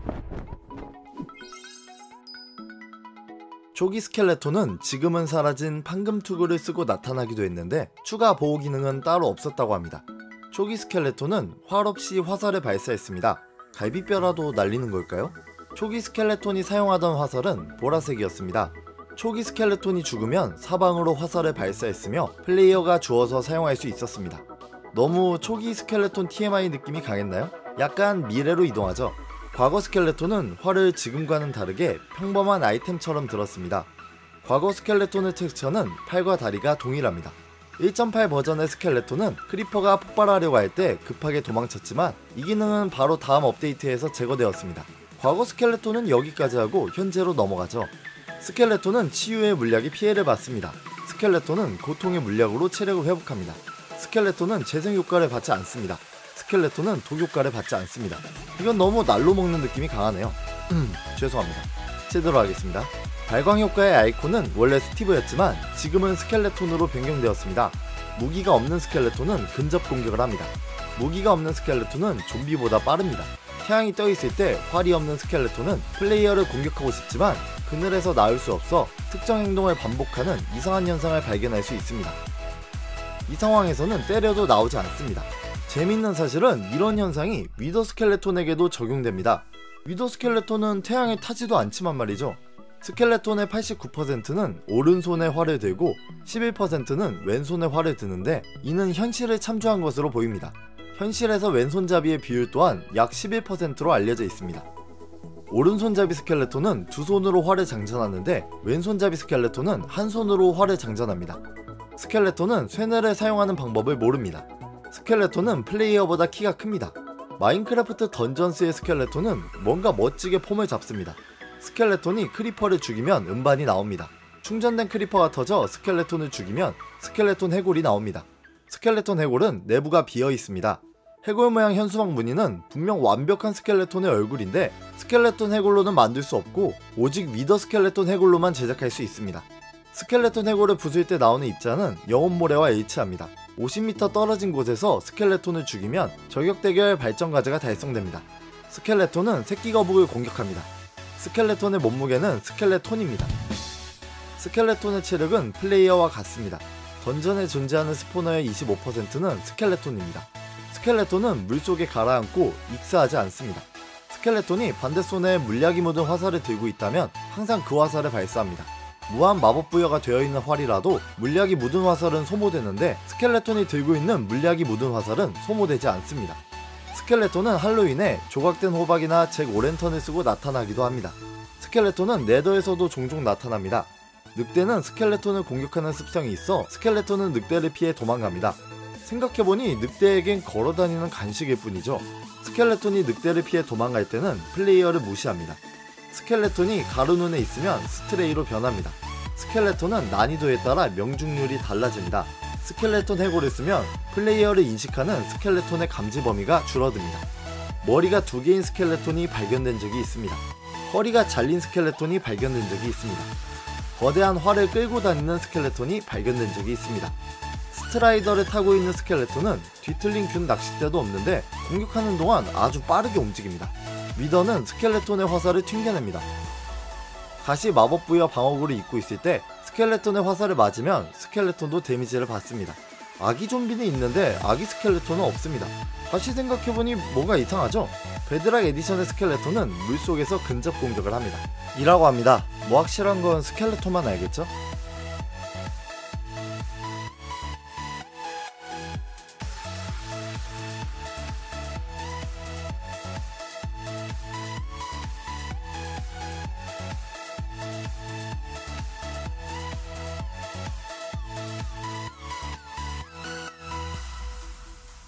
초기 스켈레톤은 지금은 사라진 판금 투구를 쓰고 나타나기도 했는데 추가 보호 기능은 따로 없었다고 합니다. 초기 스켈레톤은 활 없이 화살을 발사했습니다. 갈비뼈라도 날리는 걸까요? 초기 스켈레톤이 사용하던 화살은 보라색이었습니다. 초기 스켈레톤이 죽으면 사방으로 화살을 발사했으며 플레이어가 주워서 사용할 수 있었습니다. 너무 초기 스켈레톤 TMI 느낌이 강했나요? 약간 미래로 이동하죠. 과거 스켈레톤은 활을 지금과는 다르게 평범한 아이템처럼 들었습니다. 과거 스켈레톤의 텍스처는 팔과 다리가 동일합니다. 1.8 버전의 스켈레톤은 크리퍼가 폭발하려고 할 때 급하게 도망쳤지만 이 기능은 바로 다음 업데이트에서 제거되었습니다. 과거 스켈레톤은 여기까지 하고 현재로 넘어가죠. 스켈레톤은 치유의 물약이 피해를 받습니다. 스켈레톤은 고통의 물약으로 체력을 회복합니다. 스켈레톤은 재생 효과를 받지 않습니다. 스켈레톤은 독 효과를 받지 않습니다. 이건 너무 날로 먹는 느낌이 강하네요. 죄송합니다. 제대로 하겠습니다. 발광 효과의 아이콘은 원래 스티브였지만 지금은 스켈레톤으로 변경되었습니다. 무기가 없는 스켈레톤은 근접 공격을 합니다. 무기가 없는 스켈레톤은 좀비보다 빠릅니다. 태양이 떠있을 때 활이 없는 스켈레톤은 플레이어를 공격하고 싶지만 그늘에서 나올 수 없어 특정 행동을 반복하는 이상한 현상을 발견할 수 있습니다. 이 상황에서는 때려도 나오지 않습니다. 재밌는 사실은 이런 현상이 위더 스켈레톤에게도 적용됩니다. 위더 스켈레톤은 태양에 타지도 않지만 말이죠. 스켈레톤의 89%는 오른손에 활을 들고 11%는 왼손에 활을 드는데 이는 현실을 참조한 것으로 보입니다. 현실에서 왼손잡이의 비율 또한 약 11%로 알려져 있습니다. 오른손잡이 스켈레톤은 두 손으로 활을 장전하는데 왼손잡이 스켈레톤은 한 손으로 활을 장전합니다. 스켈레톤은 쇠뇌를 사용하는 방법을 모릅니다. 스켈레톤은 플레이어보다 키가 큽니다. 마인크래프트 던전스의 스켈레톤은 뭔가 멋지게 폼을 잡습니다. 스켈레톤이 크리퍼를 죽이면 음반이 나옵니다. 충전된 크리퍼가 터져 스켈레톤을 죽이면 스켈레톤 해골이 나옵니다. 스켈레톤 해골은 내부가 비어 있습니다. 해골 모양 현수막 무늬는 분명 완벽한 스켈레톤의 얼굴인데 스켈레톤 해골로는 만들 수 없고 오직 위더 스켈레톤 해골로만 제작할 수 있습니다. 스켈레톤 해골을 부술 때 나오는 입자는 영혼모래와 일치합니다. 50m 떨어진 곳에서 스켈레톤을 죽이면 저격 대결 발전 과제가 달성됩니다. 스켈레톤은 새끼 거북을 공격합니다. 스켈레톤의 몸무게는 스켈레톤입니다. 스켈레톤의 체력은 플레이어와 같습니다. 던전에 존재하는 스포너의 25%는 스켈레톤입니다. 스켈레톤은 물속에 가라앉고 익사하지 않습니다. 스켈레톤이 반대손에 물약이 묻은 화살을 들고 있다면 항상 그 화살을 발사합니다. 무한 마법 부여가 되어 있는 활이라도 물약이 묻은 화살은 소모되는데 스켈레톤이 들고 있는 물약이 묻은 화살은 소모되지 않습니다. 스켈레톤은 할로윈에 조각된 호박이나 잭 오랜턴을 쓰고 나타나기도 합니다. 스켈레톤은 네더에서도 종종 나타납니다. 늑대는 스켈레톤을 공격하는 습성이 있어 스켈레톤은 늑대를 피해 도망갑니다. 생각해보니 늑대에겐 걸어다니는 간식일 뿐이죠. 스켈레톤이 늑대를 피해 도망갈 때는 플레이어를 무시합니다. 스켈레톤이 가루눈에 있으면 스트레이로 변합니다. 스켈레톤은 난이도에 따라 명중률이 달라집니다. 스켈레톤 해골을 쓰면 플레이어를 인식하는 스켈레톤의 감지 범위가 줄어듭니다. 머리가 2개인 스켈레톤이 발견된 적이 있습니다. 허리가 잘린 스켈레톤이 발견된 적이 있습니다. 거대한 활을 끌고 다니는 스켈레톤이 발견된 적이 있습니다. 스트라이더를 타고 있는 스켈레톤은 뒤틀린 균 낚싯대도 없는데 공격하는 동안 아주 빠르게 움직입니다. 위더는 스켈레톤의 화살을 튕겨냅니다. 가시 마법 부여 방어구를 입고 있을 때 스켈레톤의 화살을 맞으면 스켈레톤도 데미지를 받습니다. 아기 좀비는 있는데 아기 스켈레톤은 없습니다. 다시 생각해보니 뭔가 이상하죠? 베드락 에디션의 스켈레톤은 물속에서 근접 공격을 합니다. 이라고 합니다. 뭐 확실한 건 스켈레톤만 알겠죠?